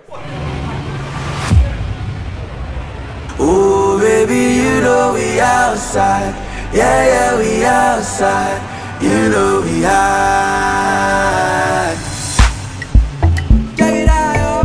Oh baby, you know we outside. Yeah, yeah, we outside. You know we high. Check it out.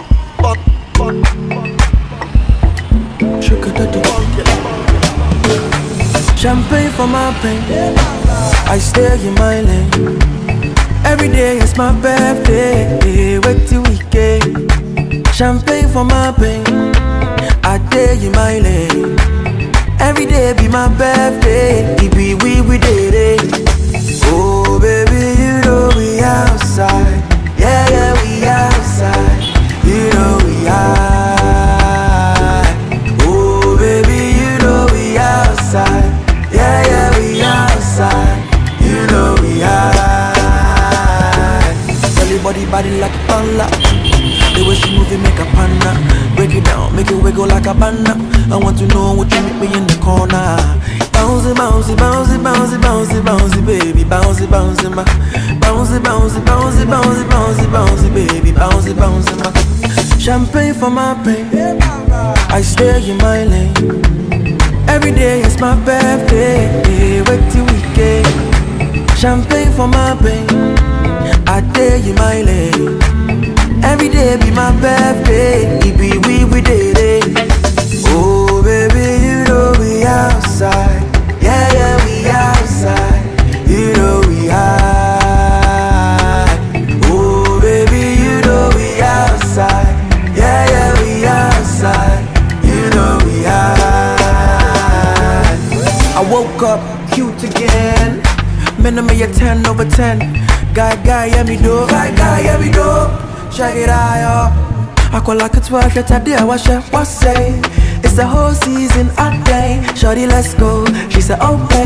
Champagne for my pain. I stay in my lane. Every day is my birthday. Wait till weekend. Champagne for my pain. I stay in my lane. Every day be my birthday. It be we did it. Oh baby, you know we outside. Yeah, yeah, we outside. You know we high. Oh baby, you know we outside. Yeah, yeah, we outside. You know we high. Belly body like a panda. The way she move it make a panda. Break it down, make it wiggle like a banana. I want to know what you meet me in the corner. Bouncy, bouncy, bouncy, bouncy, bouncy, bouncy, baby, bouncy, bouncy, ma. Bouncy, bouncy, bouncy, bouncy, bouncy, bouncy, baby, bouncy, bouncy, ma. Champagne for my pain. I stay in my lane. Every day is my birthday. Wait till weekend. Champagne for my pain. I stay in my lane. Every day be my birthday. It be we did it. Oh baby, you know we outside. Yeah, yeah, we outside. You know we high. Oh baby, you know we outside. Yeah, yeah, we outside. You know we high. I woke up cute again. Man, me a 10 over 10. Guy, yeah me do. Guy, yeah me do. Check it out, I call like a 12 yet a day. What say? It's the whole season a day. Shorty, let's go. She said, okay.